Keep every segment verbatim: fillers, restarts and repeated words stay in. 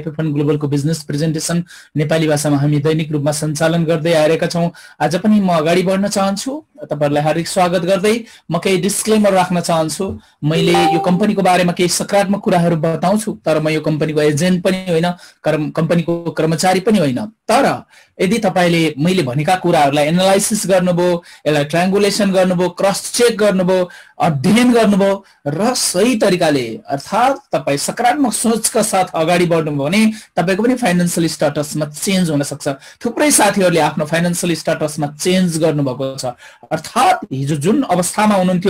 हाइपरफन्ड ग्लोबलको business presentation Nepali भाषामा हामी दैनिक रूपमा सञ्चालन गर्दै आएका छौं। आज पनि म अगाडि बढ्न चाहन्छु, तपाईहरुलाई हार्दिक स्वागत गर्दै म केही डिस्क्लेमर राख्न चाहन्छु। मैले यो कम्पनीको बारेमा केही सकारात्मक कुराहरू बताउँछु, तर म यो कम्पनीको एजेन्ट पनि होइन, कम्पनीको कर्मचारी पनि होइन। तर यदि तपाईले मैले भनेका कुराहरूलाई एनालाइसिस गर्नुभयो, यसलाई ट्रायंगुलेसन गर्नुभयो, क्रस चेक गर्नुभयो, अध्ययन गर्नुभयो र सही तरिकाले अर्थात् तपाई सकारात्मक सोचका साथ अगाडि बढ्नुभयो भने तपाईको पनि फाइनान्शियल स्ट्याटसमा चेन्ज हुन सक्छ। थुप्रै साथीहरूले आफ्नो फाइनान्शियल स्ट्याटसमा चेन्ज गर्नुभएको छ, अर्थात् हिजो जुन अवस्थामा हुनुहुन्थ्यो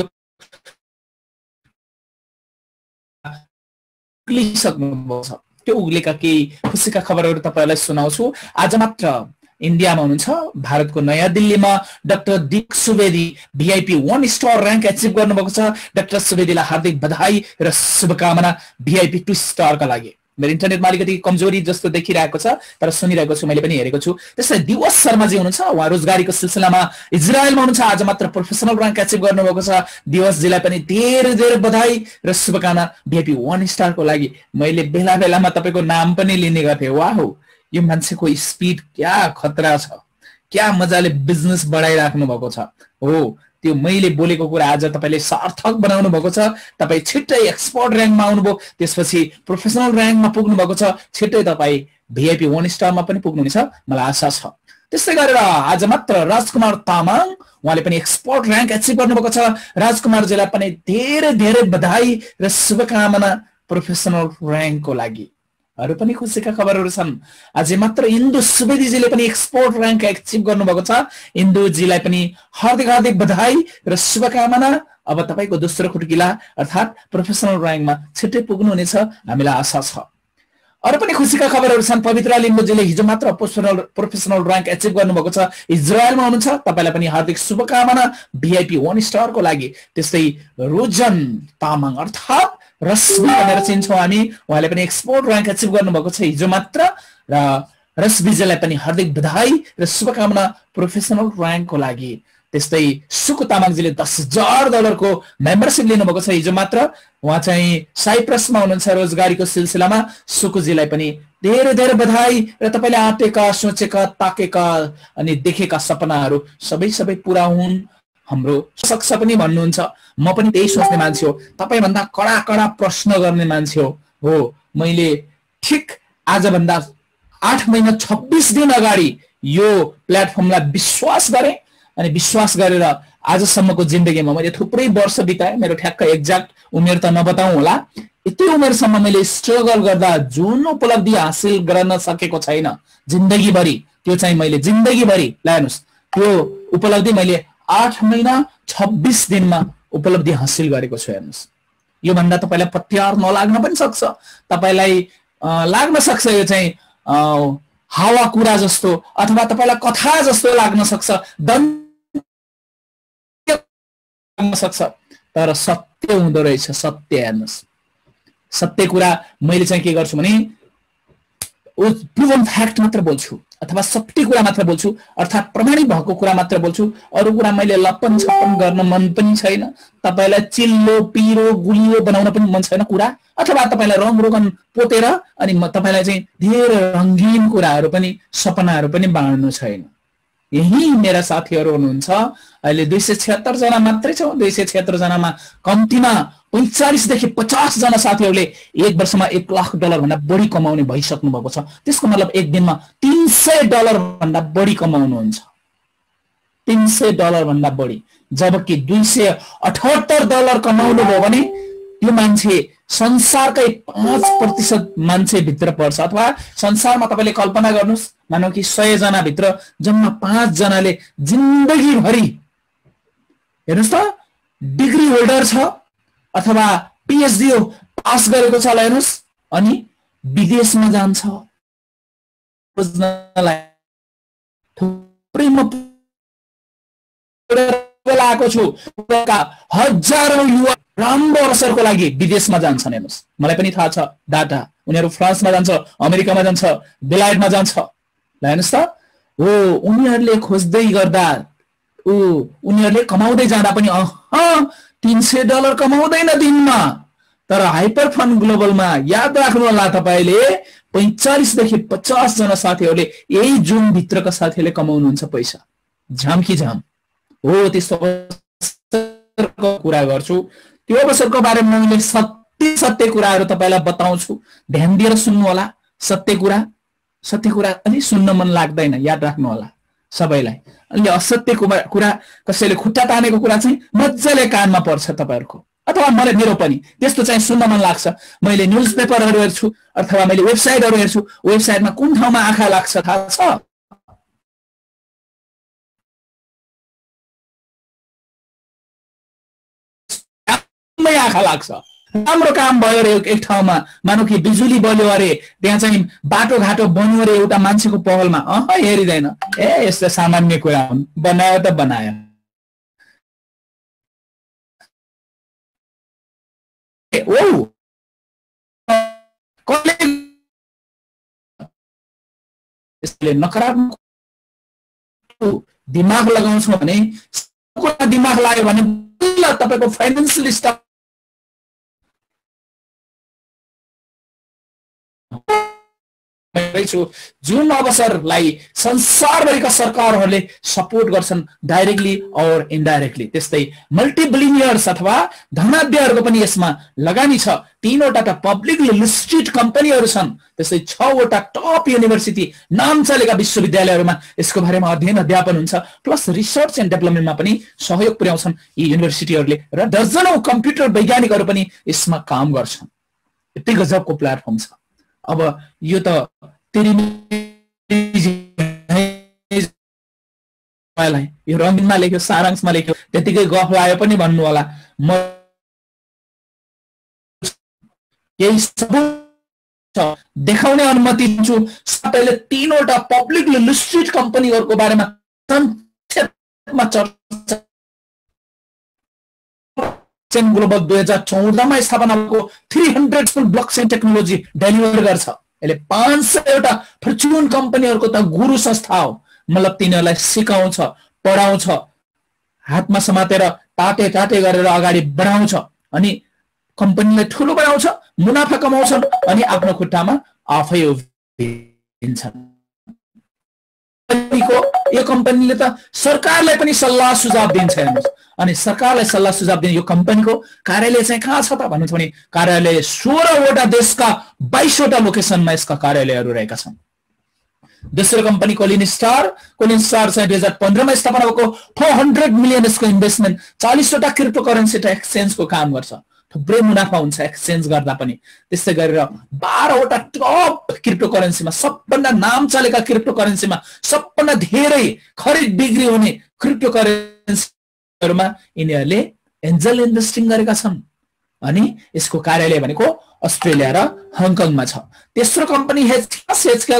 उक्लिसक्नुभएको छ। त्यो उक्लेका केही खुसीका खबरहरू तपाईलाई सुनाउँछु। आज मात्र इन्डियामा हुनुहुन्छ, भारतको नयाँ दिल्लीमा doctor Dik Subedi VIP one star rank achieve गर्नुभएको छ। डाक्टर सुवेदीलाई हार्दिक बधाई र शुभकामना भिआइपी टू स्टारका लागि। मेरो इन्टरनेटमा अलिकति कमजोरी जस्तो देखिरहेको छ, तर सुनिरहेको छु, मैले पनि हेरेको छु। त्यसै दिवस शर्माजी हुनुहुन्छ, उहाँ रोजगारीको सिलसिलामा इजरायलमा हुनुहुन्छ, आज मात्र प्रोफेसनल र्याङ्क एचिभ गर्नुभएको छ। दिवसजीलाई पनि धेरै धेरै बधाई र शुभकामना भिआइपी वन स्टारको लागि। मैले बेला बेलामा तपाईको नाम पनि लिने गर्थेँ। वाह, यो मान्छेको स्पिड क्या खतरा छ, क्या मजाले बिजनेस बढाइराख्नु भएको छ। हो, त्यो मैले बोलेको कुरा आज तपाईले सार्थक बनाउनु भएको छ। तपाई छिट्टै एक्सपर्ट र्याङ्कमा आउनुभयो, त्यसपछि प्रोफेसनल र्याङ्कमा पुग्नु भएको छ, छिट्टै तपाई भिआइपी वन स्टारमा पनि पुग्नुहुनेछ, मलाई आशा छ। त्यसै गरेर आज मात्र राजकुमार तामाङ, उहाँले पनि एक्सपर्ट र्याङ्क एचिभ गर्नुभएको छ। राजकुमारजीलाई पनि धेरै धेरै बधाई र शुभकामना प्रोफेसनल र्याङ्कको लागि। अरु पनि खुसीका खबरहरू छन्। आज मात्र इन्दु सुवेदीजीले पनि एक्सपोर्ट र्याङ्क एचिभ गर्नुभएको छ। इन्दुजीलाई पनि हार्दिक हार्दिक बधाई र शुभकामना। अब तपाईको दोस्रो खुट्किला अर्थात् प्रोफेसनल र्याङ्कमा छिट्टै पुग्नुहुनेछ, हामीलाई आशा छ। अरु पनि खुसीका खबरहरू छन्। पवित्र लिम्बुजीले हिजो मात्र प्रोफेसनल प्रोफेसनल र्याङ्क एचिभ गर्नुभएको छ, इजरायलमा हुनुहुन्छ, तपाईलाई पनि हार्दिक शुभकामना भिआइपी वन स्टारको लागि। त्यस्तै रोजन तामाङ अर्थात् रश्मि भनेर चिन्छौँ हामी, उहाँले पनि एक्सपोर्ट र्याङ्क एचिभ गर्नुभएको छ हिजो मात्र, र रश्मिजीलाई पनि हार्दिक बधाई र शुभकामना प्रोफेसनल र्याङ्कको लागि। त्यस्तै सुकु तामाङजीले दस हजार डलरको मेम्बरसिप लिनुभएको छ हिजो मात्र, उहाँ चाहिँ साइप्रसमा हुनुहुन्छ रोजगारीको सिलसिलामा। सुकुजीलाई पनि धेरै धेरै बधाई र तपाईले आँटेका, सोचेका, ताकेका अनि देखेका सपनाहरू सबै सबै पूरा हुन्। हाम्रो सक्छ पनि भन्नुहुन्छ, म पनि त्यही सोच्ने मान्छे हो। तपाई भन्दा कडा कडा प्रश्न गर्ने मान्छे हो। हो, मैले ठिक आजभन्दा आठ महिना छब्बीस दिन अगाडि यो प्लेटफर्मलाई विश्वास गरे, अनि विश्वास गरेर आजसम्मको जिन्दगीमा मैले थुप्रै वर्ष बिताएँ। मेरो ठ्याक्क एक्ज्याक्ट उमेर त नबताउँ होला, यति उमेरसम्म मैले स्ट्रगल गर्दा जुन उपलब्धि हासिल गर्न सकेको छैन जिन्दगीभरि, त्यो चाहिँ मैले जिन्दगीभरि ल्याउनुस् त्यो उपलब्धि मैले आठ महिना छब्बीस दिनमा उपलब्धि हासिल गरेको छु। हेर्नुस्, यो भन्दा तपाईलाई पत्यार नलाग्न पनि सक्छ, तपाईलाई लाग्न सक्छ यो चाहिँ हावा कुरा जस्तो, अथवा तपाईलाई कथा जस्तो लाग्न सक्छ, लाग्न सक्छ, तर सत्य हुँदो रहेछ। सत्य हेर्नुस्, सत्य कुरा मैले चाहिँ के गर्छु भने प्रुभन फ्याक्ट मात्र बोल्छु, अथवा सत्य कुरा मात्र बोल्छु, अर्थात् प्रमाणित भएको कुरा मात्र बोल्छु। अरू कुरा मैले लप्पन छप्पन गर्न मन पनि छैन। तपाईलाई चिल्लो पिरो गुलियो बनाउन पनि मन छैन कुरा, अथवा तपाईलाई रङ रोगन पोतेर अनि म तपाईलाई चाहिँ धेरै रङ्गीन कुराहरू पनि सपनाहरू पनि बाँड्नु छैन। यही मेरा साथीहरू हुनुहुन्छ। अहिले दुई सय छिहत्तर जना मात्रै छौँ। दुई सय छिहत्तर जनामा कम्तीमा पैंचालिसदेखि पचास जना साथीहरूले एक वर्षमा एक लाख डलर भन्दा बढी कमाउने भइसक्नु भएको छ। त्यसको मतलब एक दिनमा तीन सय डलर भन्दा बढी कमाउनुहुन्छ, तीन सय डलर भन्दा बढी। जबकि दुई सय अठहत्तर डलर कमाउनु भयो भने त्यो मान्छे संसारकै पाँच प्रतिशत मान्छे भित्र पर्छ। अथवा संसारमा तपाईले कल्पना गर्नुहोस्, मानौ कि सय जना भित्र जम्मा पाँच जनाले जिन्दगीभरि हेर्नुहोस् त डिग्री होल्डर छ अथवा पिएचडी पास गरेको छ, हेर्नुहोस्, अनि विदेशमा जान्छ बुझ्नलाई। थुप्रै म आएको छु, हजारौं युवा राम्रो अवसरको लागि विदेशमा जान्छन्। हेर्नुहोस्, मलाई पनि थाहा छ डाटा, उनीहरू फ्रान्समा जान्छ, अमेरिकामा जान्छ, बेलायतमा जान्छ। हेर्नुहोस् त, हो उनीहरूले खोज्दै गर्दा ऊ उनीहरूले कमाउँदै जाँदा पनि अह तीन सय डलर कमाउँदैन दिनमा। तर हाइपर फन्ड ग्लोबलमा याद राख्नु होला, तपाईले पैंचालीस देखि पचास जना साथीहरूले यही जुम भित्रका साथीहरूले कमाउनुहुन्छ पैसा। झामकी झाम हो। त्यस्तो अवसरको कुरा गर्छु, त्यो अवसरको बारेमा मैले सत्य सत्य कुराहरू तपाईँलाई बताउँछु। ध्यान दिएर सुन्नु होला। सत्य कुरा सत्य कुरा अलि सुन्न मन लाग्दैन, याद राख्नु होला सबैलाई। अलि असत्य कुरा, कसैले खुट्टा तानेको कुरा चाहिँ मजाले कानमा पर्छ तपाईँहरूको, अथवा मलाई मेरो पनि त्यस्तो चाहिँ सुन्न मन लाग्छ। मैले न्युज पेपरहरू हेर्छु अथवा मैले वेबसाइटहरू हेर्छु, वेबसाइटमा कुन ठाउँमा आँखा लाग्छ थाहा छ? आँखा लाग्छ। राम्रो काम भयो अरे एक ठाउँमा, मानौ कि बिजुली बल्यो अरे, त्यहाँ चाहिँ बाटो घाटो बन्यो अरे एउटा मान्छेको पहलमा, अह हेरिँदैन। ए यस्तो सामान्य कुरा हुन्, बनायो त बनायो। ओ यसले नकारात्मक दिमाग लगाउँछौँ भने, दिमाग लाग्यो भने तपाईको फाइनेन्शियल स्टाफ जुन अवसरलाई संसारभरिका सरकारहरूले सपोर्ट गर्छन् डाइरेक्टली और इन्डाइरेक्टली, त्यस्तै मल्टिबिलियनियर्स अथवा धनाढ्यहरूको पनि यसमा लगानी छ। तीनवटा त पब्लिकली लिस्टेड कम्पनीहरू छन्, त्यस्तै छवटा टप युनिभर्सिटी नाम चलेका विश्वविद्यालयहरूमा यसको बारेमा अध्ययन अध्यापन हुन्छ, प्लस रिसर्च एन्ड डेभलपमेन्टमा पनि सहयोग पुर्याउँछन् यी युनिभर्सिटीहरूले, र दर्जनौं कम्प्युटर वैज्ञानिकहरू पनि यसमा काम गर्छन्। यति गजबको प्लेटफर्म छ। अब यो त यो रङ्गिनमा लेख्यो, सारांशमा लेख्यो, त्यतिकै गफ लाग्यो पनि भन्नु होला। म यही सबुत देखाउने अनुमति दिन्छु। सबैले तीनवटा पब्लिकली लिस्टेड कम्पनीहरूको बारेमा संक्षेपमा चर्चा। ग्लोबल दुई हजार चौधमा स्थापना भएको three hundred full blockchain technology deliver गर्छ। यसले पाँच सयवटा फर्च्युन कम्पनीहरूको त गुरु संस्था हो। मतलब तिनीहरूलाई सिकाउँछ, पढाउँछ, हातमा समातेर टाटे टाटे गरेर अगाडि बढाउँछ, अनि कम्पनीलाई ठुलो बनाउँछ, मुनाफा कमाउँछन्, अनि आफ्नो खुट्टामा आफै उभिन्छन्। यो कम्पनीले त सरकारलाई पनि सल्लाह सुझाव दिन्छ हेर्नुहोस्। अनि सरकारलाई सल्लाह सुझाव दिने यो कम्पनीको कार्यालय चाहिँ कहाँ छ त भन्नुहुन्छ भने, कार्यालय सोह्रवटा देशका बाइसवटा लोकेसनमा यसका कार्यालयहरू रहेका छन्। दोस्रो company Colin star Colin star चाहिँ दुई हजार पन्ध्रमा स्थापना भएको फोर हन्ड्रेड मिलियन यसको इन्भेस्टमेन्ट, चालिसवटा क्रिप्टो करेन्सी र एक्सचेन्जको काम गर्छ। थुप्रै मुनाफा हुन्छ एक्सचेन्ज गर्दा पनि। त्यस्तै गरेर बाह्रवटा टप क्रिप्टो करेन्सीमा, सबभन्दा नाम चलेका क्रिप्टो करेन्सीमा, सबभन्दा धेरै खरिद बिक्री हुने क्रिप्टो करेन्सीहरूमा यिनीहरूले एन्जल इन्भेस्टिङ गरेका छन्। अनि यसको कार्यालय भनेको अस्ट्रेलिया र हङकङमा छ। तेस्रो कम्पनी हेचक्यास हेचक्यास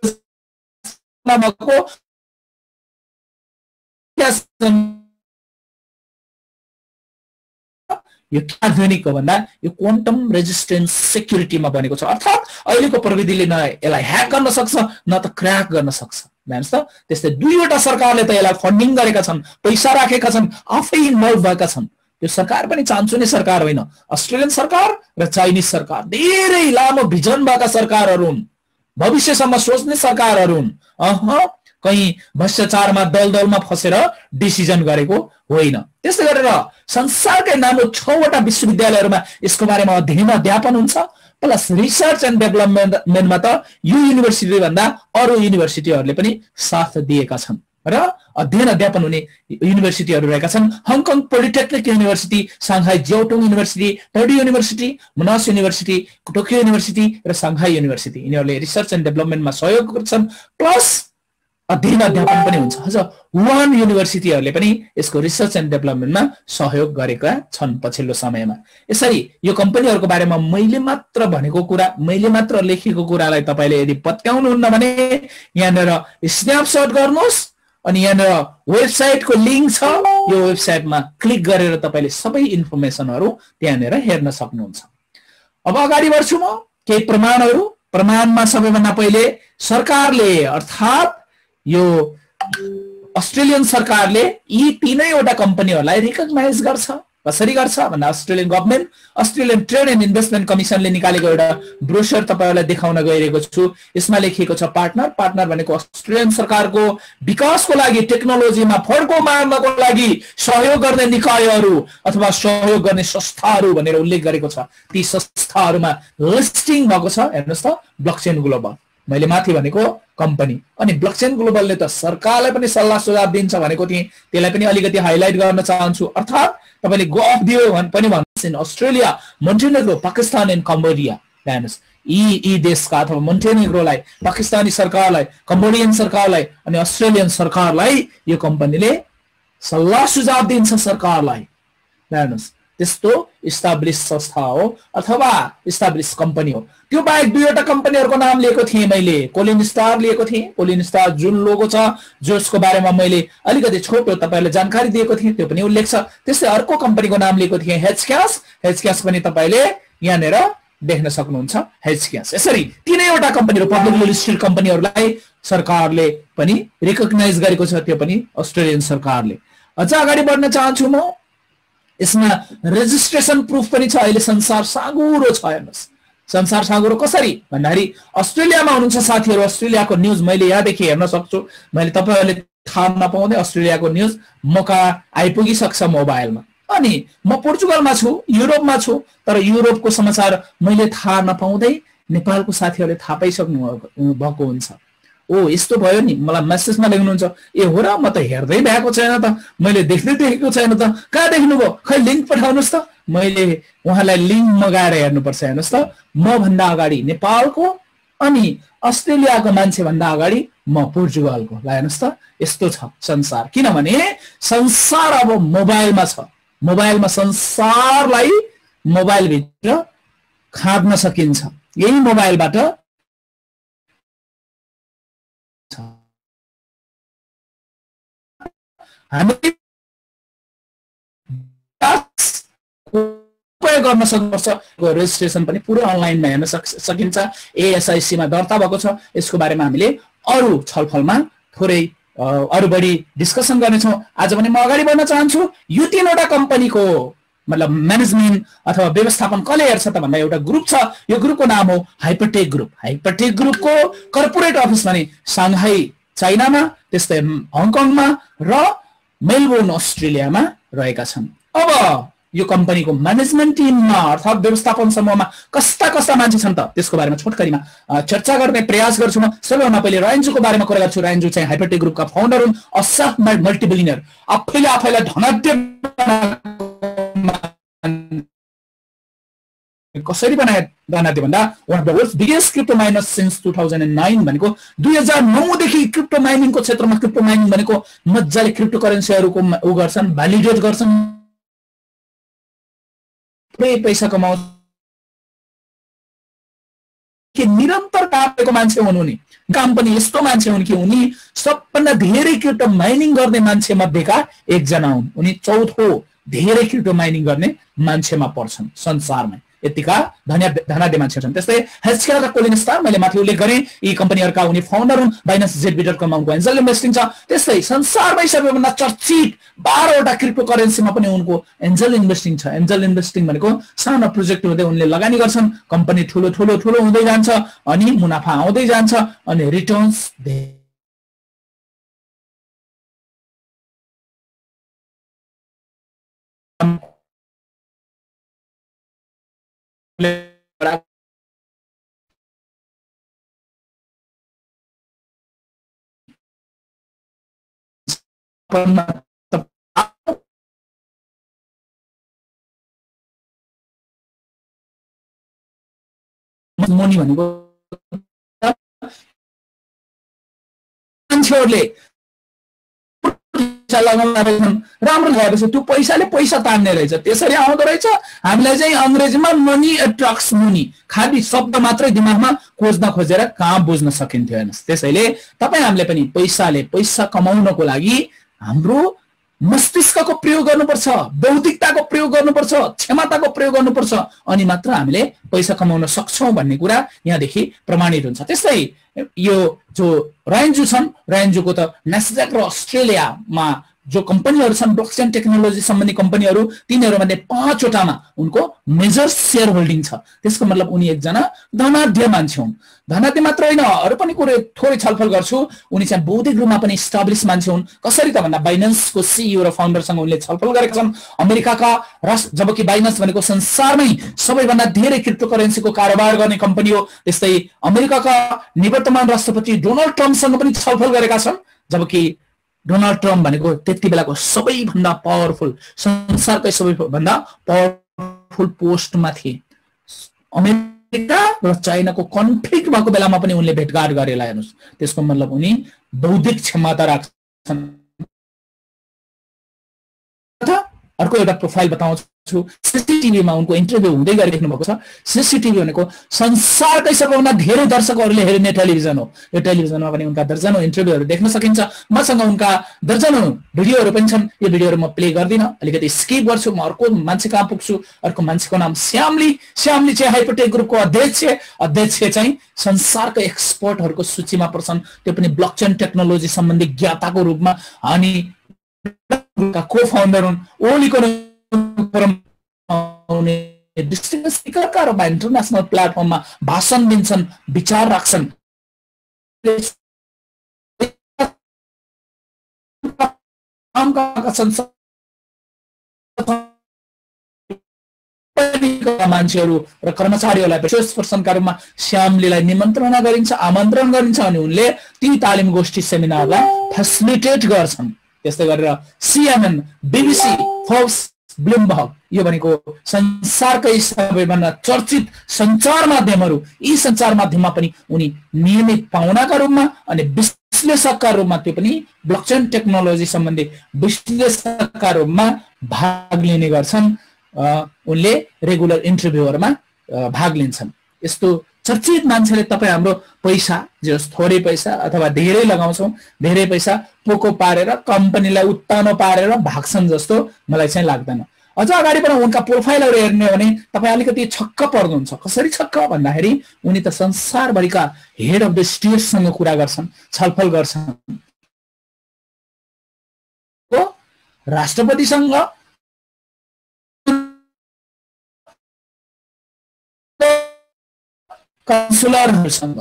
यो के आधुनिक हो भन्दा यो क्वान्टम रेजिस्टेन्स सेक्युरिटीमा बनेको छ। अर्थात् अहिलेको प्रविधिले न यसलाई ह्याक गर्न सक्छ, न त क्र्याक गर्न सक्छ। हेर्नुस् त, त्यस्तै दुईवटा सरकारले त यसलाई फन्डिङ गरेका छन्, पैसा राखेका छन्, आफै इन्भल्भ भएका छन्। यो सरकार पनि चान्चुने सरकार होइन, अस्ट्रेलियन सरकार र चाइनिज सरकार धेरै लामो भिजन भएका सरकारहरू हुन्, भविष्यसम्म सोच्ने सरकारहरू हुन्। अह कहीं भ्रष्टाचारमा दलदलमा फसेर डिसिजन गरेको होइन। त्यसै गरेर संसारकै नामो छवटा विश्वविद्यालयहरूमा यसको बारेमा अध्ययन अध्यापन हुन्छ, प्लस रिसर्च एन्ड डेभलपमेन्टमा त यो युनिभर्सिटी भन्दा अरू युनिभर्सिटीहरूले पनि साथ दिएका छन् र अध्ययन अध्यापन हुने युनिभर्सिटीहरू रहेका छन्। Hong Kong polytechnic university, Shanghai Jiaotong university, Purdue university, Monash university, Tokyo university र सांघाई युनिभर्सिटी। यिनीहरूले रिसर्च एन्ड डेभलपमेन्टमा सहयोग गर्छन्, प्लस अध्ययन अध्यापन पनि हुन्छ। हजुर, वुहान युनिभर्सिटीहरूले पनि यसको रिसर्च एन्ड डेभलपमेन्टमा सहयोग गरेका छन् पछिल्लो समयमा। यसरी यो कम्पनीहरूको बारेमा मैले मात्र भनेको कुरा, मैले मात्र लेखेको कुरालाई तपाईले यदि पत्याउनुहुन्न भने यहाँनिर स्न्यापशट गर्नुहोस्, अनि यहाँनिर वेबसाइटको लिङ्क छ, यो वेबसाइटमा क्लिक गरेर तपाईले सबै इन्फर्मेसनहरू त्यहाँनिर हेर्न सक्नुहुन्छ। अब अगाडि बढ्छु म। केही प्रमाणहरू। प्रमाणमा सबैभन्दा पहिले सरकारले अर्थात् यो अस्ट्रेलियन सरकारले यी तीनैवटा कम्पनीहरूलाई रिकग्नाइज गर्छ। कसरी गर्छ भन्दा Australian government Australian trade and investment कमिसनले निकालेको एउटा ब्रोशर तपाईहरुलाई देखाउन गइरहेको छु। यसमा लेखिएको छ पार्टनर पार्टनर भनेको अस्ट्रेलियन सरकारको विकासको लागि टेक्नोलोजीमा फड्को मार्नको लागि सहयोग गर्ने निकायहरू अथवा सहयोग गर्ने संस्थाहरू भनेर उल्लेख गरेको छ। ती संस्थाहरूमा लिस्टिङ भएको छ। हेर्नुस् त ब्लकचेन ग्लोबल, मैले माथि भनेको कम्पनी, अनि ब्लकचेन ग्लोबलले त सरकारलाई पनि सल्लाह सुझाव दिन्छ भनेको थिएँ, त्यसलाई पनि अलिकति हाइलाइट गर्न चाहन्छु। अर्थात् तपाईले गो अफ दियो भने पनि भन्नुस् in Australia, Montenegro, Pakistan and Cambodia, हेर्नुस् यी यी देशका अथवा मोन्टेनेग्रोलाई, पाकिस्तानी सरकारलाई, कम्बोडियन सरकारलाई अनि अस्ट्रेलियन सरकारलाई यो कम्पनीले सल्लाह सुझाव दिन्छ सरकारलाई। हेर्नुस् त्यस्तो इस्टाब्लिश संस्था हो अथवा इस्टाब्लिश कम्पनी हो। त्यो बाहेक दुईवटा कम्पनीहरुको नाम लिएको थिएँ मैले। कोलिन स्टार लिएको थिएँ, कोलिन स्टार जुन लोगो छ जसको बारेमा मैले अलिकति छोटो तपाईहरुलाई जानकारी दिएको थिएँ त्यो पनि उल्लेख छ। त्यसै अर्को कम्पनीको नाम लिएको थिएँ हेचक्यास, हेचक्यास पनि तपाईले यहाँनेर देख्न सक्नुहुन्छ हेचक्यास। यसरी तीनैवटा कम्पनीहरु पब्लिकली लिस्टेड कम्पनीहरुलाई सरकारले पनि रिकग्नाइज गरेको छ, त्यो पनि अस्ट्रेलियन सरकारले। अझ अगाडि बढ्न चाहन्छु म। यसमा रेजिस्ट्रेसन प्रुफ पनि छ। अहिले संसार साँगुरो छ। हेर्नुस् संसार साँगुरो कसरी भन्दाखेरि अस्ट्रेलियामा हुनुहुन्छ साथीहरु, अस्ट्रेलियाको न्यूज मैले यहाँदेखि हेर्न सक्छु। मैले तपाईहरुले थाहा नपाउँदै अस्ट्रेलियाको न्यूज मका आइपुगिसक्छ मोबाइलमा। अनि म पोर्चुगलमा छु, युरोपमा छु, तर युरोपको समाचार मैले थाहा नपाउँदै नेपालको साथीहरुले थाहा पाइसक्नु भएको हुन्छ। ओ यस्तो भयो नि, मलाई मेसेजमा लेख्नुहुन्छ ए हो र म त हेर्दै भएको छैन त, मैले देख्दै देखेको छैन त, कहाँ देख्नुभयो, खै लिंक पठाउनुस् त। मैले उहाँलाई लिंक मगाएर हेर्नुपर्छ। हेर्नुस् त म भन्दा अगाडि नेपालको अनि अस्ट्रेलियाको मान्छे भन्दा अगाडि म पोर्चुगलको। ल हेर्नुस् त यस्तो छ संसार। किनभने संसार अब मोबाइलमा छ। मोबाइलमा संसारलाई मोबाइलभित्र खाद्न सकिन्छ। यही मोबाइलबाट हामी उपयोग गर्न सक्नुपर्छ। रेजिस्ट्रेसन पनि पुरै अनलाइनमा हेर्न सकिन्छ। एएसआईसी मा दर्ता भएको छ। यसको बारेमा हामीले अरु छलफलमा थोरै अरु बढी डिस्कसन गर्नेछौँ। आज पनि म अगाडि बढ्न चाहन्छु। यो तीनवटा कम्पनीको मतलब म्यानेजमेन्ट अथवा व्यवस्थापन कसले हेर्छ त भन्दा एउटा ग्रुप छ। यो ग्रुपको नाम हो हाइपरटेक ग्रुप। हाइपरटेक ग्रुपको कर्पोरेट अफिस भने सांघाई चाइनामा, त्यस्तै हङकङमा र मेलबोर्न अस्ट्रेलियामा रहेका छन्। अब यो कम्पनीको म्यानेजमेन्ट टिममा अर्थात व्यवस्थापन समूहमा कस्ता कस्ता मान्छे छन् त त्यसको बारेमा छोटकरीमा चर्चा गर्ने प्रयास गर्छु म। सबैभन्दा पहिले रायन्जुको बारेमा कुरा गर्छु। रायन्जु चाहिँ हाइपरटेक ग्रुपका फाउन्डर हुन्, अ सेल्फ मेड मल्टिबिलियनर। आफैले आफैलाई धनाढ्य कसरी बनाए धनाढ्य भन्दा one of the world's biggest crypto miners since two thousand nine भनेको दुई हजार नौ देखि क्रिप्टो माइनिङको क्षेत्रमा क्रिप्टो माइनिङ भनेको मज्जाले क्रिप्टो करेन्सीहरुको उ गर्छन्, भ्यालिडेट गर्छन्, पुरै पैसा कमाउँछ कि निरन्तर काटेको मान्छे हुन् उनी। काम पनि यस्तो मान्छे हुन् कि उनी सबभन्दा धेरै क्रिप्टो माइनिङ गर्ने मान्छे मध्येका एकजना हुन्। उनी चौथो धेरै क्रिप्टो माइनिङ गर्ने मान्छेमा पर्छन् संसारमा। यतिका धन्य धनाढ्य मान्छे छन्। त्यस्तै हेचक्यास र कोलिन स्टार मैले माथि उल्लेख गरेँ। यी कम्पनीहरुका उनी फाउन्डर हुन्। बाइनान्स जेड डट कम मा एन्जल इन्भेस्टिङ छ। त्यस्तै संसारमै सबैभन्दा चर्चित बाह्रवटा क्रिप्टो करेन्सीमा पनि उनको एन्जल इन्भेस्टिङ छ। एन्जल इन्भेस्टिङ भनेको सानो प्रोजेक्ट हुँदै उनले लगानी गर्छन्, कम्पनी ठुलो ठुलो ठुलो हुँदै जान्छ अनि मुनाफा आउँदै जान्छ अनि रिटर्न्स मनी भनेको मान्छेहरूले राम्रो भएपछि त्यो पैसाले पैसा तान्ने रहेछ, त्यसरी आउँदो रहेछ। हामीलाई चाहिँ अंग्रेजीमा मनी एट्र्याक्ट्स मनी खाली शब्द मात्रै दिमागमा खोज्न खोजेर कहाँ बुझ्न सकिन्थ्यो। हेर्नुस् त्यसैले तपाई हामीले पनि पैसाले पैसा कमाउनको लागि हाम्रो मस्तिष्कको प्रयोग गर्नुपर्छ, बौद्धिकताको प्रयोग गर्नुपर्छ, क्षमताको प्रयोग गर्नुपर्छ, अनि मात्र हामीले पैसा कमाउन सक्छौं भन्ने कुरा यहाँदेखि प्रमाणित हुन्छ। त्यस्तै यो जो रायन्जु छन्, रायन्जुको त नास्डैक र अस्ट्रेलियामा जो कम्पनीहरू छन् ब्लकचेन टेक्नोलोजी सम्बन्धी कम्पनीहरू तिनीहरूमध्ये पाँचवटामा उनको मेजर शेयर होल्डिङ छ। त्यसको मतलब उनी एकजना धनाढ्य मान्छे हुन्। धनाढ्य मात्र होइन, अरू पनि कुरो थोरै छलफल गर्छु। उनी चाहिँ बौद्धिक रूपमा पनि इस्टाब्लिस मान्छे हुन्। कसरी त भन्दा बाइनान्सको सिइओ र फाउन्डरसँग उनले छलफल गरेका छन्। अमेरिकाका राष्ट्र जबकि बाइनान्स भनेको संसारमै सबैभन्दा धेरै क्रिप्टोकरेन्सीको कारोबार गर्ने कम्पनी हो। त्यस्तै अमेरिकाका निवर्तमान राष्ट्रपति डोनाल्ड ट्रम्पसँग पनि छलफल गरेका छन्। जबकि डोनाल्ड ट्रम्प भनेको त्यति बेलाको सबैभन्दा पावरफुल, संसारकै सबैभन्दा पावरफुल पोस्टमा थिए। अमेरिका र चाइनाको कन्फ्लिक्ट भएको बेलामा पनि उनले भेटघाट गरेला हेर्नुस्। त्यसको मतलब उनी बौद्धिक क्षमता राख्छन्। अर्को एउटा प्रोफाइल बताउँछु। सीसीटीभीमा उनको इन्टरभ्यू हुँदै गरिराख्नु भएको छ। सीसीटीभी भनेको संसारकै सबैभन्दा धेरै दर्शकहरूले हेर्ने टेलिभिजन हो। यो टेलिभिजनमा पनि उनका दर्जनौं इन्टरभ्यूहरू देख्न सकिन्छ। मसँग उनका दर्जनौं भिडियोहरू पनि छन्। यो भिडियोहरू म प्ले गर्दिन, अलिकति स्किप गर्छु। म अर्को मान्छे कहाँ पुग्छु। अर्को मान्छेको नाम श्यामली। श्यामली चाहिँ हाइपरटेक ग्रुपको अध्यक्ष अध्यक्ष चाहिँ संसारका एक्सपर्टहरूको सूचीमा पर्छन्, त्यो पनि ब्लकचेन टेक्नोलोजी सम्बन्धी ज्ञाताको रूपमा। अनि को फाउन्डर हुन्। ओलीको डिस्ट्रिक्ट स्पिकरका रूपमा इन्टरनेसनल प्लेटफर्ममा भाषण दिन्छन्, विचार राख्छन्। मान्छेहरू र कर्मचारीहरूलाई विशेष पर्सनका रूपमा श्यामलीलाई निमन्त्रणा गरिन्छ, आमन्त्रण गरिन्छ अनि उनले ती तालिम गोष्ठी सेमिनारलाई फेसिलिटेट गर्छन्। त्यस्तै गरेर सीएनएन, बीबीसी, फोक्स, ब्लुमबर्ग यो भनेको संसारकै सबैभन्दा चर्चित सञ्चार माध्यमहरू, यी सञ्चार माध्यममा पनि उनी नियमित पाहुनाका रूपमा अनि विश्लेषकका रूपमा, त्यो पनि ब्लकचेन टेक्नोलोजी सम्बन्धी विश्लेषकका रूपमा भाग लिने गर्छन्। उनले रेगुलर इन्टरभ्यूहरूमा भाग लिन्छन्। यस्तो चर्चित मान्छेले तपाईँ हाम्रो पैसा, जस थोरै पैसा अथवा धेरै लगाउँछौँ, धेरै पैसा पोको पारेर कम्पनीलाई उत्तानो पारेर भाग्छन् जस्तो मलाई चाहिँ लाग्दैन। अझ अगाडि पनि उनका प्रोफाइलहरू हेर्ने हो भने तपाईँ अलिकति छक्क पर्नुहुन्छ। कसरी छक्क भन्दाखेरि उनी त संसारभरिका हेड अफ द स्टेटसँग कुरा गर्छन्, छलफल गर्छन्। राष्ट्रपतिसँग काउन्सिलरहरूसँग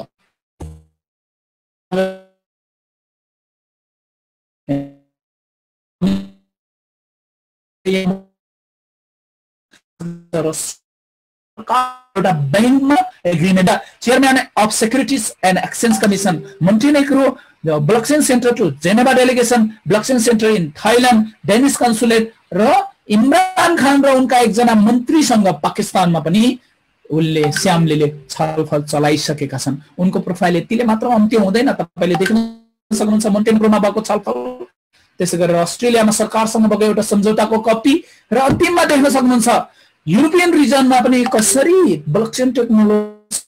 एउटा बैंकमा agreement. Chairman of securities and exchange commission Montenegro, blockchain centre to Geneva delegation, blockchain centre in Thailand, Danish consulate र इमरान खान र उनका एकजना मन्त्रीसँग पाकिस्तानमा पनि उनले श्यामलीले छलफल चलाइसकेका छन्। उनको प्रोफाइल यतिले मात्र अन्त्य हुँदैन, तपाईले देख्न सक्नुहुन्छ मोन्टेनेग्रोमा भएको छलफल। त्यसै गरेर अस्ट्रेलियामा सरकारसँग भएको एउटा सम्झौताको कपी र अन्तिममा देख्न सक्नुहुन्छ युरोपियन रिजनमा पनि कसरी ब्लकचेन टेक्नोलोजी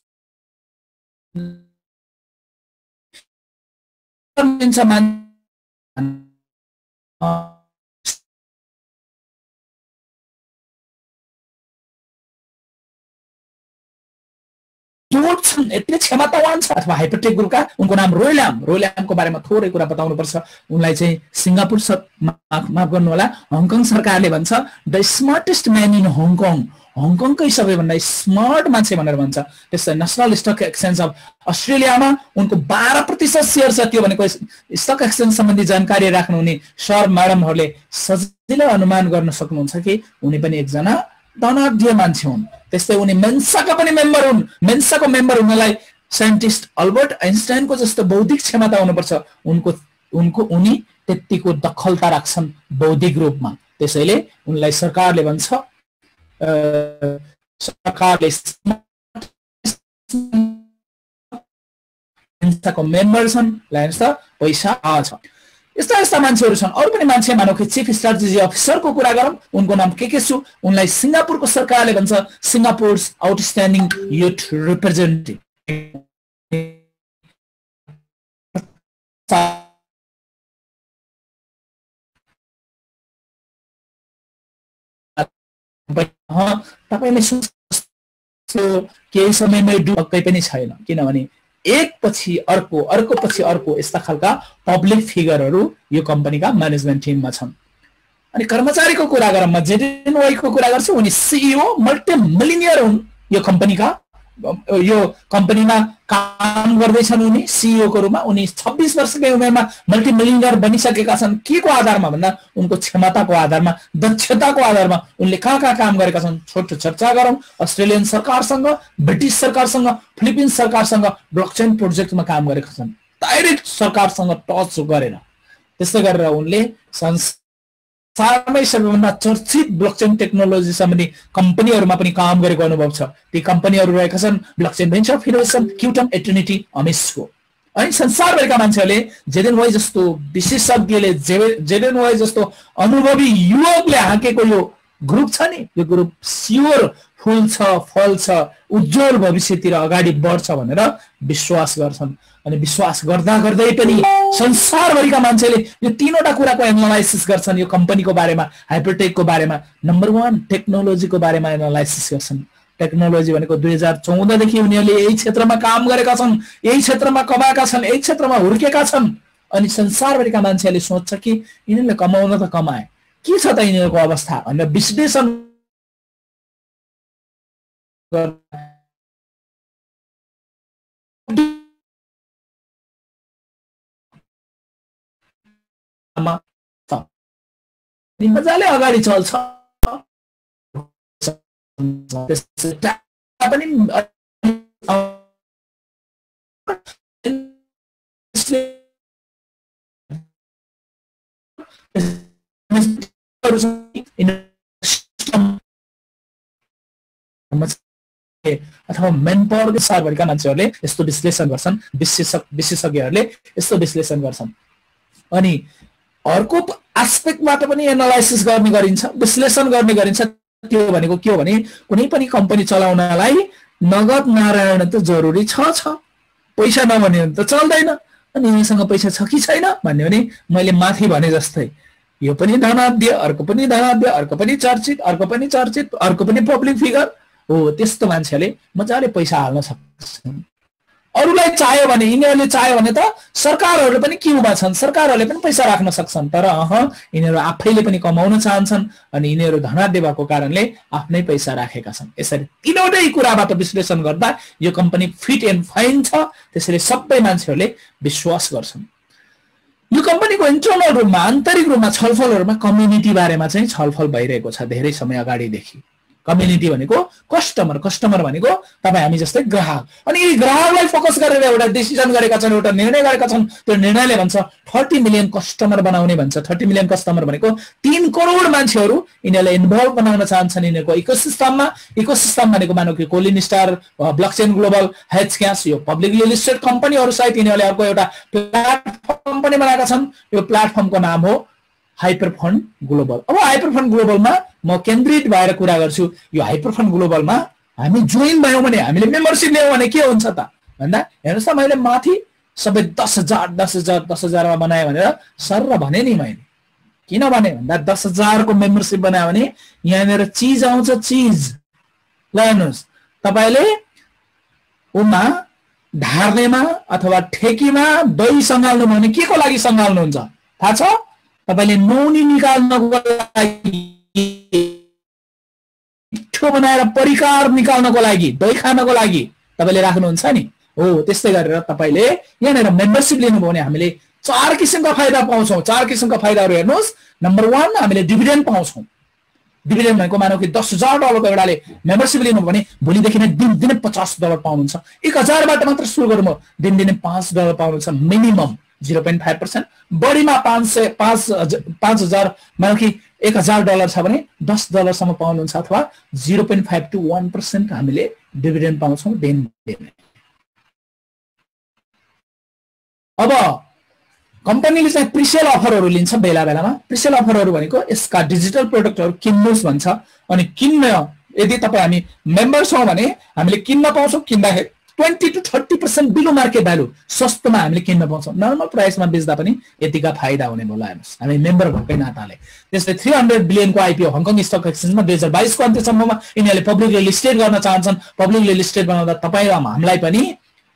यति क्षमतावान छ। अथवा हाइपरटेक ग्रुपका उनको नाम रोयल्याम। रोयल्यामको बारेमा थोरै कुरा बताउनु पर्छ। उनलाई चाहिँ सिङ्गापुर माफ गर्नु होला, हङकङ सरकारले भन्छ the smartest man in Hong Kong, हङकङकै सबैभन्दा स्मार्ट मान्छे भनेर भन्छ। त्यस्तै नेसनल स्टक एक्सचेन्ज अफ अस्ट्रेलियामा उनको बाह्र प्रतिशत सेयर छ। त्यो भनेको स्टक एक्सचेन्ज सम्बन्धी जानकारी राख्नुहुने सर म्याडमहरूले सजिलै अनुमान गर्न सक्नुहुन्छ कि उनी पनि एकजना धनाढ्य मान्छे हुन्। त्यस्तै उनी मेन्साका पनि मेम्बर हुन्। मेन्साको मेम्बर हुनलाई साइन्टिस्ट अल्बर्ट आइन्स्टाइनको जस्तो बौद्धिक क्षमता हुनुपर्छ। उनको उनको उनी त्यतिको दखलता राख्छन् बौद्धिक रूपमा। त्यसैले उनलाई सरकारले भन्छ सरकारले मेन्साको मेम्बर छन्, लाइन्स त पैसा आछ। यस्ता यस्ता मान्छेहरू छन्। अरू पनि मान्छे मानौ कि चिफ स्ट्राटेजी अफिसरको कुरा गरौँ, उनको नाम के के छु। उनलाई सिङ्गापुरको सरकारले भन्छ सिङ्गापुर्स आउटस्ट्यान्डिङ युथ रिप्रेजेन्टेटिभ। तपाईँले केही समयमै डुबै पनि छैन, किनभने एकपछि अर्को अर्कोपछि अर्को यस्ता खालका पब्लिक फिगरहरू यो कम्पनीका म्यानेजमेन्ट टिममा छन्। अनि कर्मचारीको कुरा गरौँ, म जेडेनवाईको कुरा गर्छु, उनी सिइओ मल्टी मिलियनियर हुन्। यो कम्पनीका यो कम्पनीमा काम गर्दैछन् उनी सिइओ को रूपमा। उनी छब्बीस वर्षकै उमेरमा मल्टी मिलियनियर बनिसकेका छन्। के को आधारमा भन्दा उनको क्षमताको आधारमा, दक्षताको आधारमा उनले कहाँ कहाँ काम गरेका छन् छोटो चर्चा गरौँ। अस्ट्रेलियन सरकारसँग, ब्रिटिस सरकारसँग, फिलिपिन्स सरकारसँग ब्लकचेन प्रोजेक्टमा काम गरेका छन्, डाइरेक्ट सरकारसँग टच गरेर। त्यस्तै गरेर उनले संसारमै सबैभन्दा चर्चित ब्लकचेन टेक्नोलोजी सम्बन्धी कम्पनीहरूमा पनि काम गरेको अनुभव छ। ती कम्पनीहरू रहेका छन् blockchain venture Finnovation, Qtum, Aeternity, Amesco. अनि संसारभरिका मान्छेहरूले जेडेनवाई जस्तो विशेषज्ञले, जेडेनवाई जस्तो अनुभवी युवकले हाँकेको यो ग्रुप छ नि, यो ग्रुप स्योर फुल्छ, फल्छ, उज्जवल भविष्यतिर अगाडि बढ्छ भनेर विश्वास गर्छन्। अनि विश्वास गर्दा गर्दै पनि संसारभरिका मान्छेले यो तीनवटा कुराको एनालाइसिस गर्छन्। यो कम्पनीको बारेमा, हाइपरटेकको बारेमा, नम्बर वान टेक्नोलोजीको बारेमा एनालाइसिस गर्छन्। टेक्नोलोजी भनेको दुई हजार चौधदेखि उनीहरूले यही क्षेत्रमा काम गरेका छन्, यही क्षेत्रमा कमाएका छन्, यही क्षेत्रमा हुर्केका छन्। अनि संसारभरिका मान्छेहरूले सोच्छ कि यिनीहरूले कमाउन त कमाए, के छ त यिनीहरूको अवस्था भनेर विश्लेषण मजाले अगाडि चल्छ। पनि अथवा मेन पावरको सारभरिका मान्छेहरूले यस्तो विश्लेषण गर्छन्, विशेषज्ञ विशेषज्ञहरूले यस्तो विश्लेषण गर्छन्। अनि अर्को एस्पेक्टबाट पनि एनालाइसिस गर्ने गरिन्छ, विश्लेषण गर्ने गरिन्छ। त्यो भनेको के हो भने कुनै पनि कम्पनी चलाउनलाई नगद नारायण त जरुरी छ छ पैसा नभने त चल्दैन। अनि यहीसँग पैसा छ कि छैन भन्ने भने मैले माथि भने जस्तै यो पनि धनाढ्य, अर्को पनि धनाढ्य, अर्को पनि चर्चित, अर्को पनि चर्चित, अर्को पनि पब्लिक फिगर हो। त्यस्तो मान्छेले मजाले पैसा हाल्न सक्छन्। अरूलाई चाह्यो भने, यिनीहरूले चाह्यो भने त सरकारहरूले पनि क्युमा छन्, सरकारहरूले पनि पैसा राख्न सक्छन्। तर अह यिनीहरू आफैले पनि कमाउन चाहन्छन् अनि यिनीहरू धनाढ्य भएको कारणले आफ्नै पैसा राखेका छन्। यसरी तीनवटै कुराबाट विश्लेषण गर्दा यो कम्पनी फिट एन्ड फाइन छ। त्यसैले सबै मान्छेहरूले विश्वास गर्छन्। यो कम्पनीको इन्टरनल रूपमा, आन्तरिक रूपमा छलफलहरूमा कम्युनिटी बारेमा चाहिँ छलफल भइरहेको छ धेरै समय अगाडिदेखि। कम्युनिटी भनेको कस्टमर, कस्टमर भनेको तपाईँ हामी जस्तै ग्राहक। अनि यी ग्राहकलाई फोकस गरेर एउटा डिसिजन गरेका छन्, एउटा निर्णय गरेका छन्। त्यो निर्णयले भन्छ थर्टी मिलियन कस्टमर बनाउने भन्छ। थर्टी मिलियन कस्टमर भनेको तीन करोड मान्छेहरू यिनीहरूले इन्भल्भ बनाउन चाहन्छन् यिनीहरूको इकोसिस्टममा। इकोसिस्टम भनेको मानव कि Colin star, blockchain global, hedge cash, यो पब्लिकली लिस्टेड कम्पनीहरू सहित यिनीहरूले अर्को एउटा प्लेटफर्म पनि बनाएका छन्। यो प्लेटफर्मको नाम हो हाइपरफन्ड ग्लोबल। अब हाइपरफन्ड ग्लोबलमा म केन्द्रित भएर कुरा गर्छु। यो हाइपरफन्ड ग्लोबलमा हामी जोइन भयौँ भने, हामीले मेम्बरसिप लियौँ भने के हुन्छ त भन्दा हेर्नुहोस् त, मैले माथि सबै दस हजार दस हजार दस हजारमा बनाएँ भनेर सर र भने नि मैले। किन भने भन्दा दस हजारको मेम्बरसिप बनायो भने यहाँनिर चिज आउँछ, चिज। ल हेर्नुहोस्, तपाईँले उमा ढार्नेमा अथवा ठेकीमा दही सङ्घाल्नु भने के को लागि सङ्घाल्नुहुन्छ थाहा छ? तपाईले नौनी निकाल्नको लागि, मिठो बनाएर परिकार निकाल्नको लागि, दही खानको लागि तपाईले राख्नुहुन्छ नि हो। त्यस्तै गरेर तपाईले यहाँनिर मेम्बरसिप लिनुभयो भने हामीले चार किसिमका फाइदा पाउँछौँ। चार किसिमका फाइदाहरू हेर्नुहोस्। नम्बर वान, हामीले डिभिडेन्ड पाउँछौँ। डिभिडेन्ड भनेको मानव कि दस हजार डलरको एउटाले मेम्बरसिप लिनुभयो भने भोलिदेखि नै दिनदिनै पचास डलर पाउनुहुन्छ। एक हजारबाट मात्र सुरु गर्नुभयो, दिनदिनै पाँच डलर पाउनुहुन्छ minimum, zero point five percent. बढीमा पाँच सय पाँच पाँच हजार मानव कि एक हजार डलर छ भने दस डलरसम्म पाउनुहुन्छ, अथवा zero point five to one percent हामीले डिभिडेन्ड पाउँछौँ दिन दिन। अब कम्पनीले चाहिँ प्रिसेल अफरहरू लिन्छ बेला बेलामा। प्रिसेल अफरहरू भनेको यसका डिजिटल प्रोडक्टहरू किन्नुहोस् भन्छ। अनि किन्न, यदि तपाईँ हामी मेम्बर छौँ भने हामीले किन्न पाउँछौँ। किन्दाखेरि twenty to thirty percent below market value सस्तोमा हामीले किन्न पाउँछौँ। नर्मल प्राइसमा बेच्दा पनि यतिका फाइदा हुने भयो। हेर्नुहोस्, हामी मेम्बर भएकै नाताले। त्यस्तै थ्री हन्ड्रेड बिलियनको आइपिओ हङकङ स्टक एक्सचेन्जमा दुई हजार बाइसको अन्त्यसम्ममा यिनीहरूले पब्लिकली लिस्टेड गर्न चाहन्छन्। पब्लिकली लिस्टेड बनाउँदा तपाईँ र हामीलाई पनि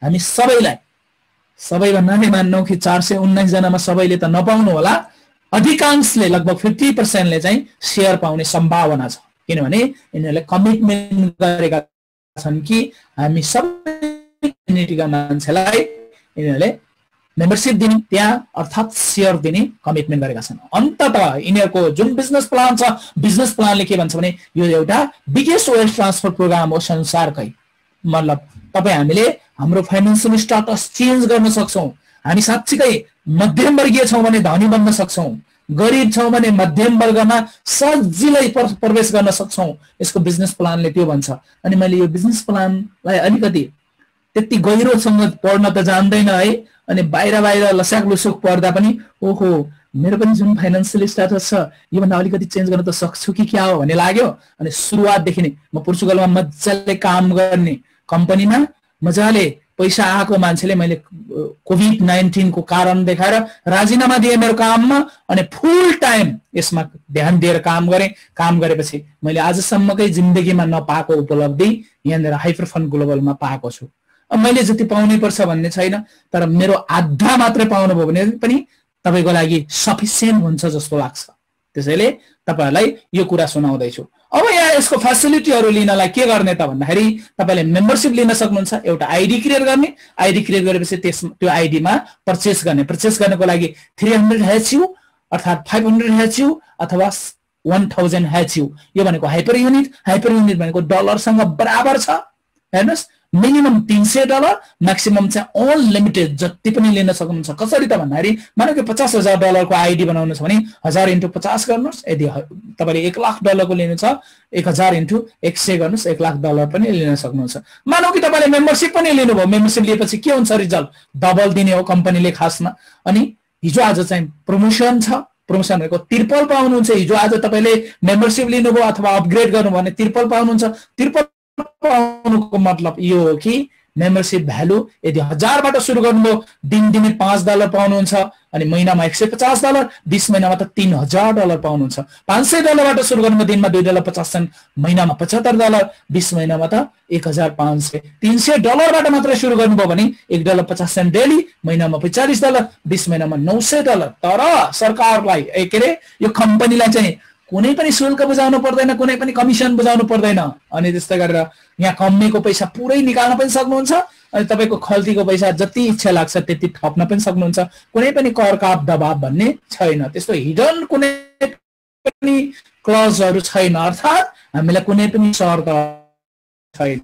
हामी सबैलाई सबैभन्दा नै मान्नौ कि चार सय उन्नाइस जनामा सबैले त नपाउनु होला, अधिकांशले लगभग पचास प्रतिशत ले चाहिँ शेयर पाउने सम्भावना छ, किनभने यिनीहरूले कमिटमेन्ट गरेका छन् कि हामी सबै कम्युनिटीका मान्छेलाई यिनीहरूले मेम्बरशिप दिने, त्यहाँ अर्थात् शेयर दिने कमिटमेन्ट गरेका छन्। अन्ततः यिनीहरूको जुन बिजनेस प्लान छ, बिजनेस प्लानले के भन्छ भने यो एउटा बिगेस्ट वेल्थ ट्रान्सफर प्रोग्राम हो संसारकै। मतलब तपाईँ हामीले हाम्रो फाइनेन्सियल स्टाटस चेन्ज गर्न सक्छौँ। हामी साँच्चीकै मध्यम वर्गीय छौँ भने धनी बन्न सक्छौँ, गरिब छौँ भने मध्यम वर्गमा सजिलै प्रवेश गर्न सक्छौँ। यसको बिजनेस प्लानले त्यो भन्छ। अनि मैले यो बिजनेस प्लानलाई अलिकति त्यति गहिरोसँग पढ्न त जान्दैन है, अनि बाहिर बाहिर लस्याक लुसुक पढ्दा पनि ओहो मेरो पनि जुन फाइनेन्सियल स्टाटस छ योभन्दा अलिकति चेन्ज गर्न त सक्छु कि क्या हो भन्ने लाग्यो। अनि सुरुवातदेखि नै म पोर्चुगलमा मजाले काम गर्ने कम्पनीमा मजाले पैसा आएको मान्छेले मैले कोभिड नाइन्टीन को कारण देखाएर राजीनामा दिएँ मेरो काममा, अनि फुल टाइम यसमा ध्यान दिएर काम गरेँ। काम गरेपछि मैले आजसम्मकै जिन्दगीमा नपाएको उपलब्धि यहाँनिर हाइपर फन्ड ग्लोबलमा पाएको छु। अब मैले जति पाउनै पर्छ भन्ने छैन, तर मेरो आधा मात्रै पाउनु भयो भने पनि तपाईको लागि सफिसिएन्ट हुन्छ जस्तो लाग्छ। त्यसैले तपाईहरुलाई यो कुरा सुनाउँदैछु। अब यहाँ यसको फ्यासिलिटीहरु लिनलाई के गर्ने त भन्दाखेरि तपाईले मेम्बरशिप लिन सक्नुहुन्छ। एउटा आईडी क्रिएट गर्ने, आईडी क्रिएट गरेपछि त्यस त्यो आईडी मा पर्चेस गर्ने। पर्चेस गर्नको लागि तीन सय एचयू अर्थात पाँच सय एचयू अथवा हजार एचयू, यो भनेको हाइपर युनिट। हाइपर युनिट भनेको डलरसँग बराबर छ। हेर्नुस्, मिनिमम तीन सय डलर, मैक्सिमम चाहिँ अनलिमिटेड जति पनि लिन सक्नुहुन्छ। कसरी त भन्दाखेरि मानौ कि पचास हजार डलरको आईडी बनाउनु छ भने हजार इन्टु पचास गर्नुहोस्। यदि तपाईले एक लाख डलरको लिनु छ एक हजार इन्टु एक सय गर्नुहोस्, एक लाख डलर पनि लिन सक्नुहुन्छ। मानौ कि तपाईले मेम्बरशिप पनि लिनुभयो, मेम्बरशिप लिएपछि के हुन्छ रिजल्ट? डबल दिने हो कम्पनीले खासमा। अनि हिजो आज चाहिँ प्रमोसन छ, प्रमोसन भनेको त्रिपल पाउनुहुन्छ। हिजो आज तपाईले मेम्बरशिप लिनुभयो अथवा अपग्रेड गर्नुभयो भने त्रिपल पाउनुहुन्छ। त्रिपल पाउनुको मतलब यो हो कि मेम्बरशिप भ्यालु यदि हजार बाट सुरु गर्नुभयो दिन दिनै पाँच डलर पाउनुहुन्छ, अनि महिनामा एक सय पचास डलर, बीस महिनामा त तीन हजार डलर पाउनुहुन्छ। पाँच सय डलरबाट सुरु गर्नुभयो दिनमा दुई डलर पचास सेन्ट, महिनामा पचहत्तर डलर, बीस महिनामा त एक हजार पाँच सय। तीन सय डलरबाट मात्र सुरु गर्नुभयो भने एक डलर पचास सेन्ट डेली, महिनामा पैंचालीस डलर, बीस महिनामा नौ सय डलर। तर सरकारलाई के अरे यो कम्पनीलाई चाहिँ कुनै पनि शुल्क बुझाउनु पर्दैन, कुनै पनि कमिसन बुझाउनु पर्दैन। अनि त्यस्तै गरेर यहाँ कम्पनीको पैसा पुरै निकाल्न पनि सक्नुहुन्छ, अनि तपाईको खल्तीको पैसा जति इच्छा लाग्छ त्यति थप्न पनि सक्नुहुन्छ। कुनै पनि कर काप दबाव भन्ने छैन। त्यस्तो हिडन कुनै पनि क्लजहरु छैन, अर्थात हामीलाई कुनै पनि शर्त छैन।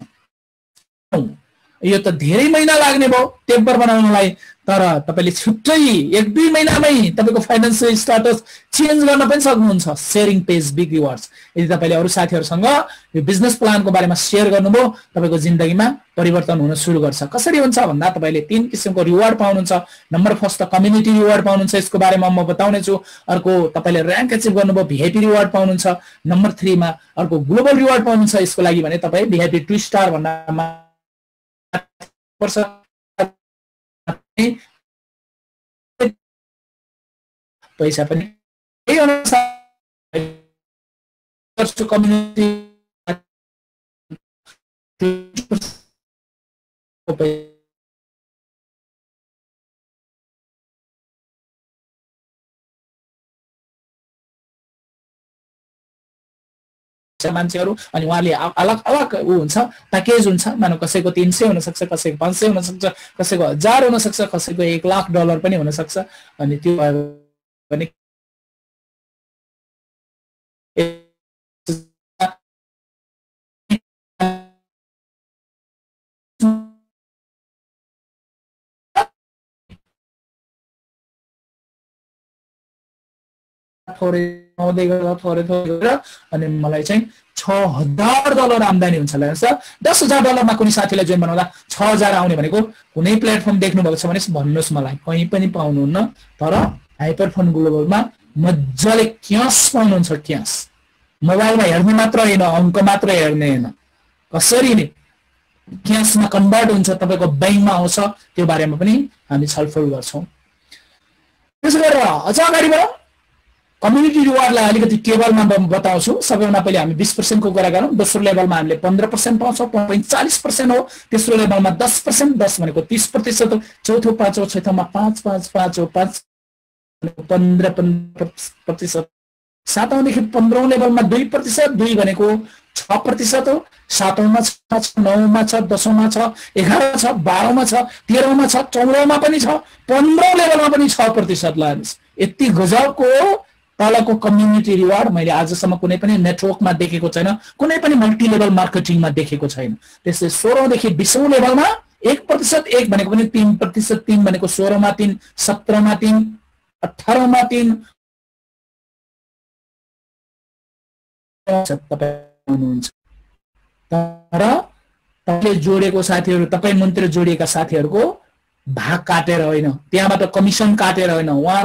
यो त धेरै महिना लाग्ने भयो टेम्पर बनाउनलाई, तर तपाईले छुट्टै एक दुई महिनामै तपाईको फाइनान्शियल स्टेटस चेन्ज गर्न पनि सक्नुहुन्छ। Sharing page big rewards. यदि तपाईले अरु साथीहरुसँग यो बिजनेस प्लानको बारेमा शेयर गर्नुभयो, तपाईको जिन्दगीमा परिवर्तन हुन सुरु गर्छ। कसरी हुन्छ भन्दा तपाईले तीन किसिमको रिवार्ड पाउनुहुन्छ। नम्बर फर्स्ट त कम्युनिटी रिवार्ड पाउनुहुन्छ, यसको बारेमा म बताउने छु। अर्को तपाईले र्यांक अचिभ गर्नुभयो भिआईपी रिवार्ड पाउनुहुन्छ। नम्बर तीन मा अर्को ग्लोबल रिवार्ड पाउनुहुन्छ। यसको लागि भने तपाई भिआईपी टू स्टार भन्नामा पर्छ। पैसा पनि यही अनुसार कम्युनिटी मान्छेहरु, अनि उहाँले अलग अलग उ हुन्छ प्याकेज हुन्छ। मानौ कसैको तीन सय हुन सक्छ, कसैको पाँच सय हुन सक्छ, कसैको हजार हुन सक्छ, कसैको एक लाख डलर पनि हुन सक्छ। अनि त्यो भने थोरै आउँदै गर्दा थोरै थोरै गरेर अनि मलाई चाहिँ छ हजार डलर आम्दानी हुन्छ। दस हजार डलरमा कुनै साथीलाई जोइन बनाउँदा छ हजार आउने भनेको कुनै प्लेटफर्म देख्नु भएको छ भने भन्नुहोस् मलाई, कहीँ पनि पाउनुहुन्न। तर हाइपर फन्ड ग्लोबलमा मजाले क्यास पाउनुहुन्छ। क्यास मोबाइलमा हेर्ने मात्र होइन, अङ्क मात्र हेर्ने होइन, कसरी नि क्यासमा कन्भर्ट हुन्छ, तपाईको बैंकमा आउँछ, त्यो बारेमा पनि हामी छलफल गर्छौं। त्यसो गरेर अझ अगाडि बढौँ। कम्युनिटी रिवार्डलाई अलिकति टेबलमा बताउँछु। सबैभन्दा पहिले हामी बीस प्रतिशत को कुरा गरौँ। दोस्रो लेभलमा हामीले पन्ध्र प्रतिशत पाउँछौँ, पैंतालीस प्रतिशत हो। तेस्रो लेभलमा दस प्रतिशत, दस भनेको तीस प्रतिशत हो। चौथो पाँचौं छैठौँमा पाँच पाँच पाँच हो, पाँच पन्ध्र प्रतिशत। सातौंदेखि पन्ध्रौं लेभलमा दुई प्रतिशत, दुई भनेको छ प्रतिशत हो। सातौंमा छ, नौमा छ, दसौंमा छ, एघार छ, बाह्रौंमा छ, तेह्रौंमा छ, चौधौंमा पनि छ, पन्ध्रौं लेभलमा पनि छ प्रतिशत लानुहोस्। यति गजबको तलको कम्युनिटी रिवार्ड मैले आजसम्म कुनै पनि नेटवर्कमा देखेको छैन, कुनै पनि मल्टी लेभल मार्केटिङमा देखेको छैन। त्यसै सोह्रौंदेखि बीसौं लेभलमा एक प्रतिशत, एक भनेको पनि तीन प्रतिशत, तीन भनेको सोह्रमा तीन, सत्रमा तीन, अठारमा तीन हुनुहुन्छ। तर तपाईँले जोडेको साथीहरू, तपाईँ मन्त्र जोडिएका साथीहरूको भाग काटेर होइन, त्यहाँबाट कमिसन काटेर होइन, उहाँ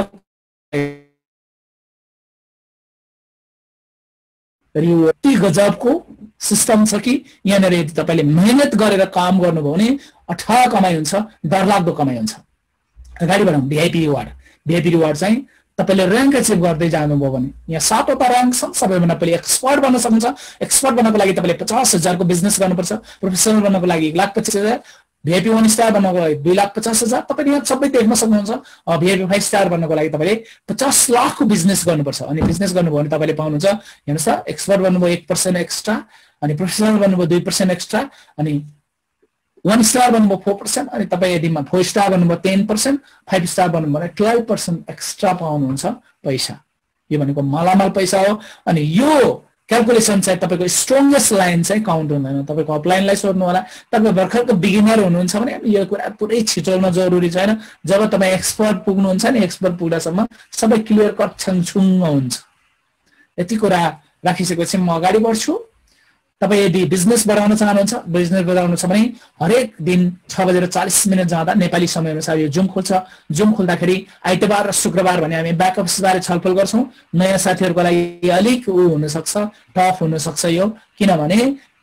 यति गजबको सिस्टम छ कि यहाँनिर यदि तपाईँले मेहनत गरेर काम गर्नुभयो भने अथाह कमाइ हुन्छ, डरलाग्दो कमाइ हुन्छ। अगाडि बढौँ। VIP reward. भिआइपी रिवार्ड चाहिँ तपाईले र्याङ्क एचिभ गर्दै जानुभयो भने यहाँ सातवटा र्याङ्क छन्। सबैभन्दा पहिले एक्सपर्ट बन्न सक्नुहुन्छ। एक्सपर्ट बन्नको लागि तपाईँले पचास हजारको बिजनेस गर्नुपर्छ। प्रोफेसनल बन्नको लागि एक लाख पच्चिस हजार, भिआइपी वन स्टार बन्नको लागि दुई लाख पचास हजार। तपाईँले यहाँ सबै देख्न सक्नुहुन्छ। भिआइपी फाइभ स्टार बन्नको लागि तपाईँले पचास लाखको बिजनेस गर्नुपर्छ। अनि बिजनेस गर्नुभयो भने तपाईँले पाउनुहुन्छ, हेर्नुहोस् त, एक्सपर्ट बन्नुभयो एक पर्सेन्ट एक्स्ट्रा, अनि प्रोफेसनल बन्नुभयो दुई पर्सेन्ट एक्स्ट्रा, अनि वन स्टार बन्नुभयो फोर पर्सेन्ट, अनि तपाईँ यदि फोर स्टार बन्नुभयो टेन पर्सेन्ट, फाइभ स्टार बन्नुभयो भने टुवेल्भ पर्सेन्ट एक्स्ट्रा पाउनुहुन्छ पैसा। यो भनेको मालामाल पैसा हो। अनि यो क्यालकुलेसन चाहिँ तपाईँको स्ट्रङ्गेस्ट लाइन चाहिँ काउन्ट हुँदैन। तपाईँको अपलाइनलाई सोध्नु होला। तपाईँ भर्खरको बिगिनर हुनुहुन्छ भने यो कुरा पुरै छिचोल्न जरुरी छैन। जब तपाईँ एक्सपर्ट पुग्नुहुन्छ नि, एक्सपर्ट पुग्दासम्म सबै क्लियर कट छङछुङ्ग हुन्छ। यति कुरा राखिसकेपछि म अगाडि बढ्छु। तपाईँ यदि बिजनेस बढाउन चाहनुहुन्छ, बिजनेस बढाउनु छ भने हरेक दिन छ बजेर चालीस मिनट जाँदा नेपाली समयअनुसार यो जुम खोल्छ। जुम खोल्दाखेरि आइतबार र शुक्रबार भने हामी ब्याकअप्स बारे छलफल गर्छौँ। नयाँ साथीहरूको लागि अलिक ऊ हुनसक्छ, टफ हुनसक्छ यो, किनभने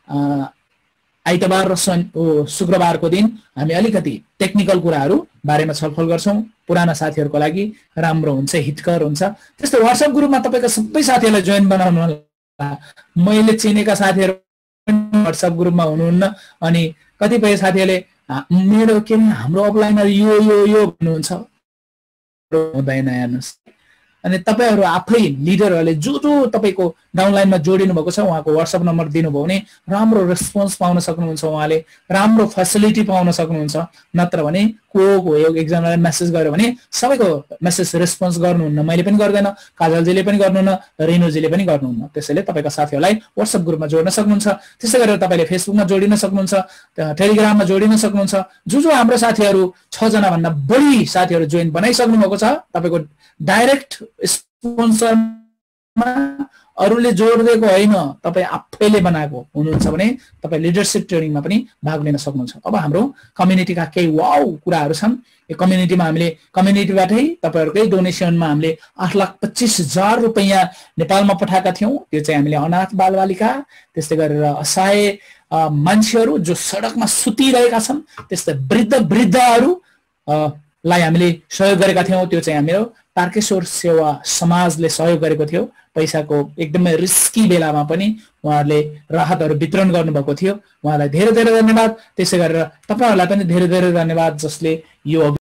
आइतबार र शुक्रबारको दिन हामी अलिकति टेक्निकल कुराहरू बारेमा छलफल गर्छौँ। पुराना साथीहरूको लागि राम्रो हुन्छ, हितकर हुन्छ। त्यस्तै व्हाट्सएप ग्रुपमा तपाईँको सबै साथीहरूलाई जोइन बनाउनु। मैले चिनेका साथीहरू व्हाट्सएप ग्रुपमा हुनुहुन्न, अनि कतिपय साथीहरूले मेरो के हाम्रो अपलाइनर यो यो यो भन्नुहुन्छ, हुँदैन। हेर्नुहोस्, अनि तपाईँहरू आफै लिडरहरूले जो जो तपाईँको डाउनलाइनमा जोडिनु भएको छ उहाँको व्हाट्सएप नम्बर दिनुभयो भने राम्रो रेस्पोन्स पाउन सक्नुहुन्छ, उहाँले राम्रो फेसिलिटी पाउन सक्नुहुन्छ। नत्र भने को को एकजनाले मेसेज गर्यो भने सबैको मेसेज रेस्पोन्स गर्नुहुन्न। मैले पनि गर्दैन, काजलजीले पनि गर्नुहुन्न, रेणुजीले पनि गर्नुहुन्न। त्यसैले तपाईँका साथीहरूलाई व्हाट्सएप ग्रुपमा जोड्न सक्नुहुन्छ। त्यसै गरेर तपाईँले फेसबुकमा जोडिन सक्नुहुन्छ, टेलिग्राममा जोडिन सक्नुहुन्छ। जो जो हाम्रो साथीहरू छजना भन्दा बढी साथीहरू जोइन बनाइसक्नु भएको छ, तपाईँको डाइरेक्ट स्पोन्सरमा अरूले जोड दिएको होइन, तपाईँ आफैले बनाएको हुनुहुन्छ भने तपाईँ लिडरसिप ट्रेनिङमा पनि भाग लिन सक्नुहुन्छ। अब हाम्रो कम्युनिटीका केही वाउ कुराहरू छन्। यो कम्युनिटीमा हामीले कम्युनिटीबाटै तपाईँहरूकै डोनेसनमा हामीले आठ लाख पच्चिस हजार रुपियाँ नेपालमा पठाएका थियौँ। त्यो चाहिँ हामीले अनाथ बालबालिका, त्यस्तै गरेर असहाय मान्छेहरू जो सडकमा सुतिरहेका छन्, त्यस्तै वृद्ध वृद्धहरू लाई हामीले सहयोग गरेका थियौँ। त्यो चाहिँ हाम्रो तारकेश्वर सेवा समाजले सहयोग गरेको थियो। पैसाको एकदमै रिस्की बेलामा पनि उहाँहरूले राहतहरू वितरण गर्नुभएको थियो। उहाँलाई धेरै धेरै धन्यवाद। त्यसै गरेर तपाईँहरूलाई पनि धेरै धेरै धन्यवाद जसले यो